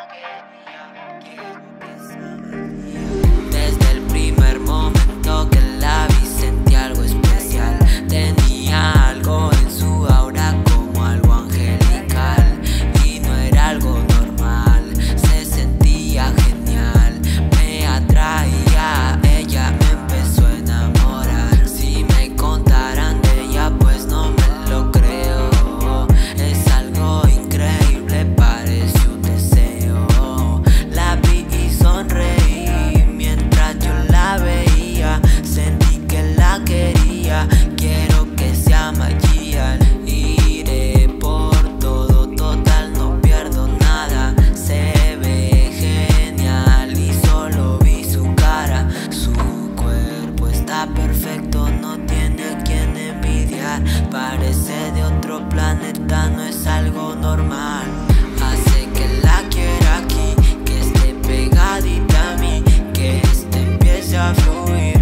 Desde el primer momento que la vi sentí algo especial. Tenía algo en su aura como algo angelical. Y no era algo normal, se sentía genial. Me atraía, ella me empezó a enamorar. Si me contaran de ella pues no me lo creo. Es algo increíble, parece un deseo. La vi y sonreí mientras yo la veía. Sentí que la quería, quiero que sea magia. Iré por todo, total, no pierdo nada. Se ve genial y solo vi su cara. Su cuerpo está perfecto, no tiene a quien envidiar. Parece de otro planeta, no es algo normal. Hace que la quiera aquí, que esté pegadita a mí, que empiece a fluir.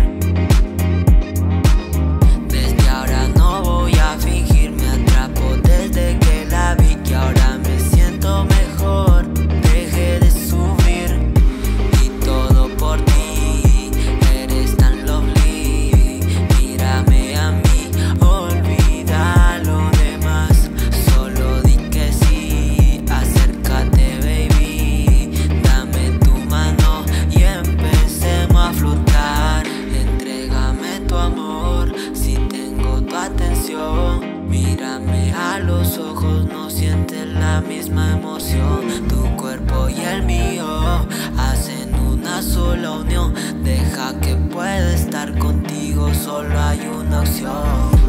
Desde ahora no voy a fingir, me atrapo desde que la vi y ahora me siento mejor. Dejé de subir y todo por ti, eres tan lovely. Mírame a mí, olvida lo demás, solo di que sí. Acércate baby, dame tu mano y empecemos a flotar. Entrégame tu amor, si tengo tu atención. Mírame a los ojos, no sientes la misma emoción. Tu cuerpo y el mío hacen una sola unión. Deja que pueda estar contigo, solo hay una opción.